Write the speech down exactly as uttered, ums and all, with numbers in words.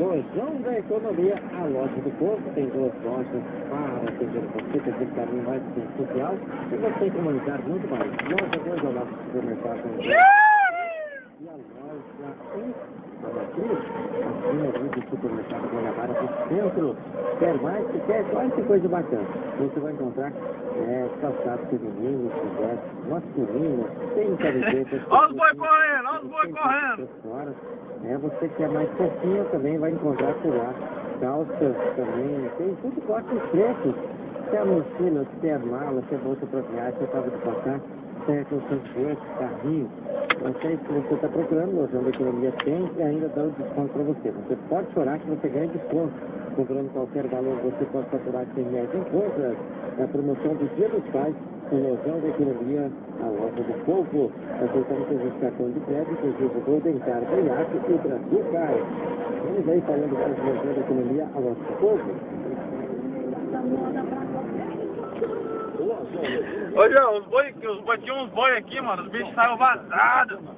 Lojão da Economia, a loja do povo. Tem duas lojas para atender você, tem um caminho mais social e você tem comunidade muito mais. Loja dois ao lado do supermercado. E a loja um, acima do supermercado Guanabara do centro. Quer mais? Se quer, olha que coisa bacana. Você vai encontrar é, calçados femininos, vestes masculinos, tem camisetas. Olha os boi correndo, olha os boi correndo. É, você que é mais fofinho também vai encontrar por lá. Calças também, tem tudo com os preços. Se é mochila, se é mala, se é bolsa para viagem, se é casa de passar, se é colchonete, carrinho. Não sei se você está procurando, o Lojão da Economia tem e ainda dá o desconto para você. Você pode chorar que você ganha desconto. Comprando qualquer valor, você pode faturar cem reais em compras. A promoção do Dia dos Pais, o Lojão da Economia, a loja do povo. Aceitamos os cartões de crédito, inclusive o Golden Card, o Iaco e o Brasil Card. Vamos aí falando mais do Lojão da Economia, a loja do povo. Ô, João, os boi, os boi, tinha uns boi aqui, mano, os bichos saíram vazados.